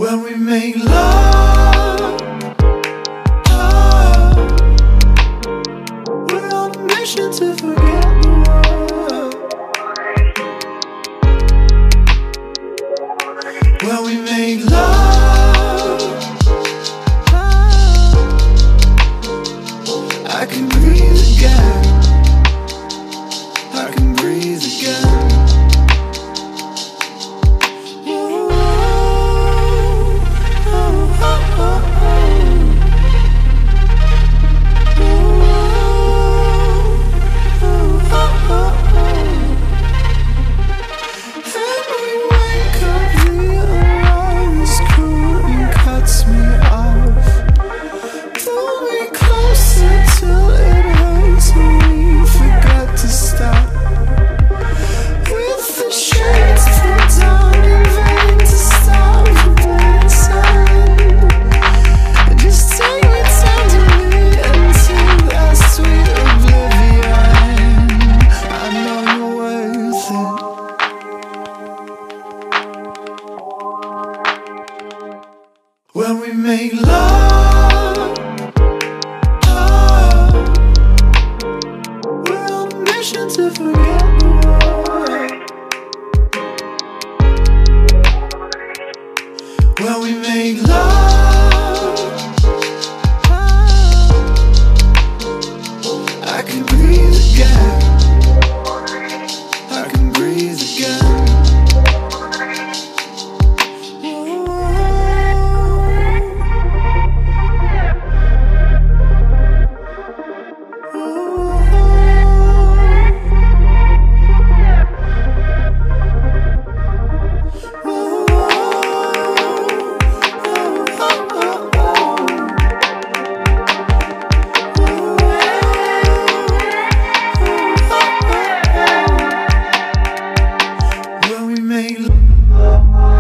When we make love, we're on a mission to forget the world. When we make love, I can breathe again. I can breathe again. When we make love, we're on a mission to forget the world. When we make love, I can breathe again. I can breathe again. When we make love.